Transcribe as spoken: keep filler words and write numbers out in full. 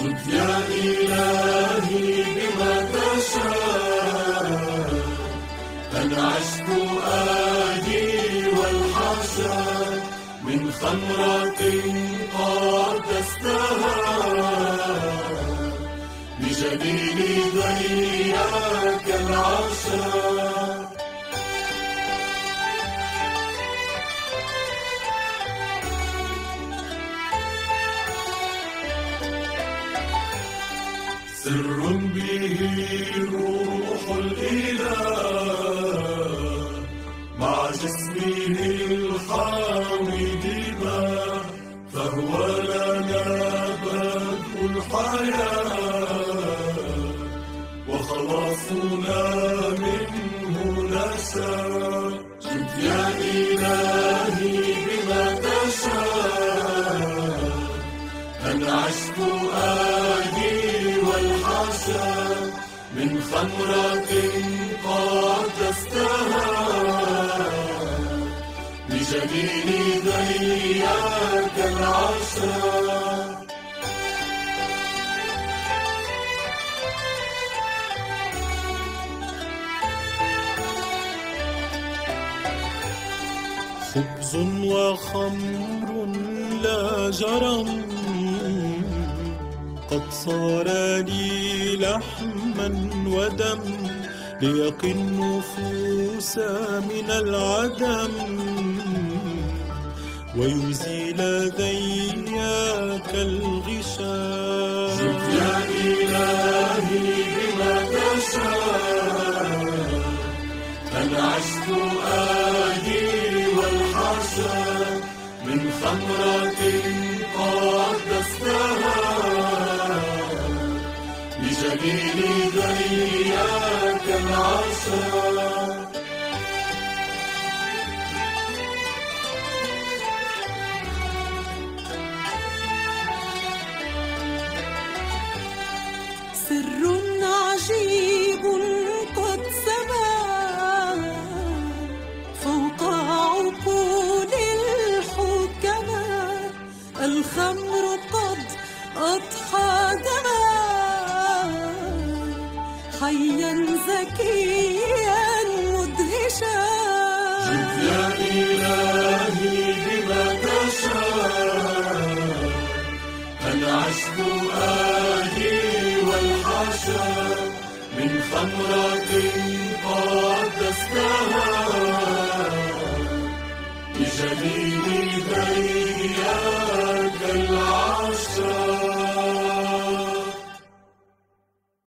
خذ يا إلهي بما تشاء، أنا عشت آدي والحاشا من خمرة قدستها، بجليل ضياك العشاء. سر به روح الإله مع جسمه الحامد ما، فهو لنا بدء الحياة وخلاصنا منه نشاء. جد يا إلهي بما تشاء، أنا عشت آدي والحاشا من خمرة قدستها، بجليل ضياك العشاء. خبز وخمر لا جرم قد صار لي لحما ودم، ليقي النفوس من العدم ويزيل ذياك الغشاء. جد يا إلهي بما تشاء، أنا عشت آدي والحاشا من خمرة قدستها، بجليل ضياك العشاء. سر عجيب قد سما فوق عقول الحكماء، الخمر قد أضحى دما حيا زكيا مدهشا. جد يا إلهي بما تشاء، أنا عشت آدي والحاشا من خمرة